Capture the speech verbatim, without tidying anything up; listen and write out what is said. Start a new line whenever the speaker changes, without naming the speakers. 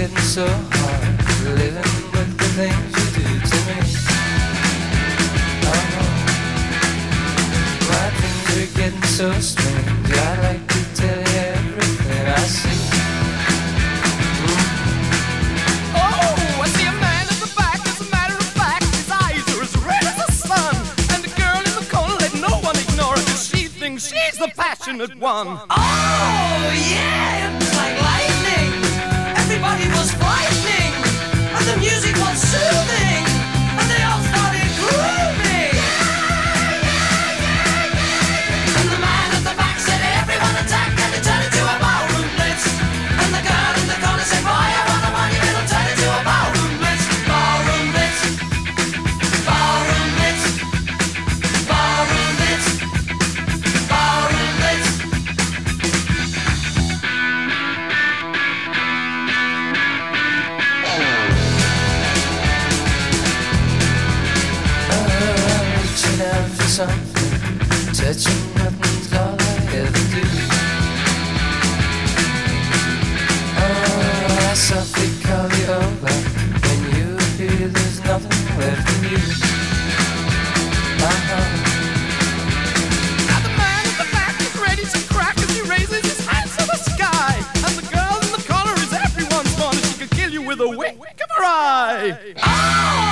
getting so hard, living with the things you do to me. Oh no, my dreams are getting so strange. I'd like to tell you everything I see. Mm.
Oh, I see a man at the back. As a matter of fact, his eyes are as red as the sun. And the girl in the corner, let no one ignore her, 'cause she thinks she's the passionate one.
Oh, yeah, it was like lightning. Everybody was frightening, and the music was soothing, and they all started grooving. And the man at the back said, everyone attack, and it turned into a ballroom blitz. And the girl in the corner said, boy, I wanna want you, it'll turn into a ballroom blitz. Ballroom blitz, ballroom blitz, ballroom blitz, ballroom blitz.
Reaching out for something, touching nothing's all I ever do. Oh, I softly call you over, when you appear there's nothing left of you. Uh-huh.
Now the man at the back is ready to crack as he raises his hands to the sky. And the girl in the corner is everyone's fun, and she could kill you with a wink of her eye.
Oh!